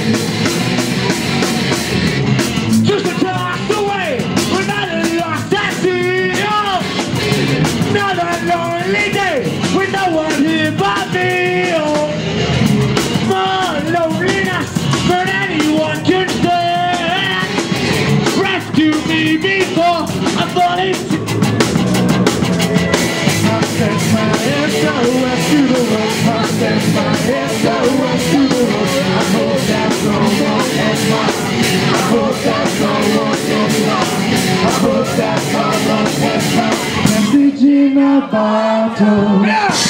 Just across the way, another lost at sea. Another lonely day with no one here but me. More loneliness than anyone can stand. Rescue me before I fall into. I set my hands so west to the road. I set my hands so west to the road. I hope that someone is mine. I hope that someone is mine. I hope that someone is mine. Message in a bottle.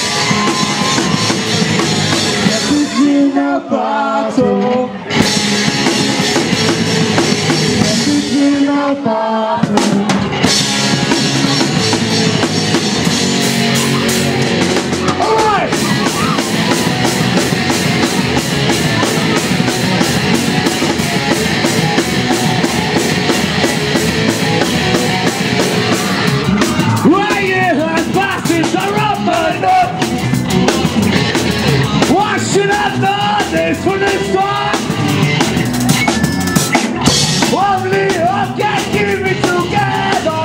Message in a bottle. Message in a bottle. From the start, only love can keep it together.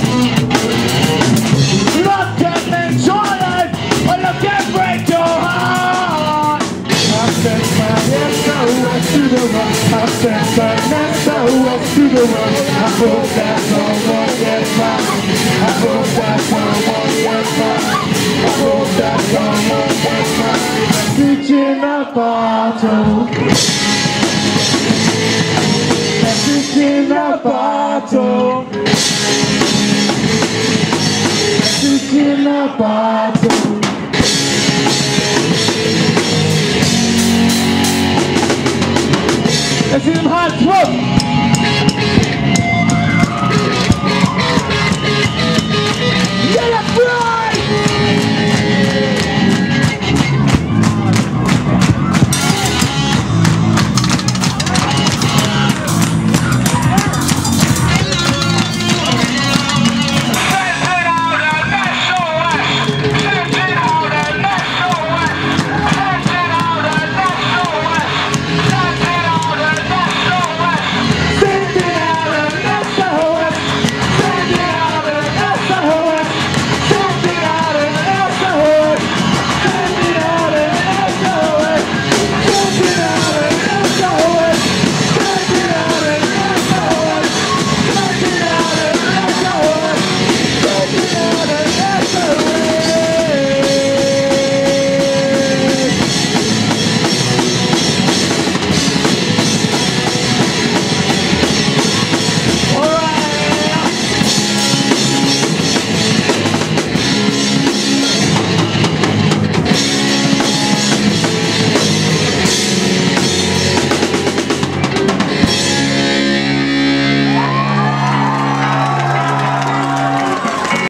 Love can make your life, or love can break your heart. I sent my head so west to the road. I sent my neck so west to the road. I hope that someone gets mine. I hope that someone gets mine. I hope that someone gets mine. Message in a bottle. Message in a bottle. Message in a bottle. Let's see them hands, whoa!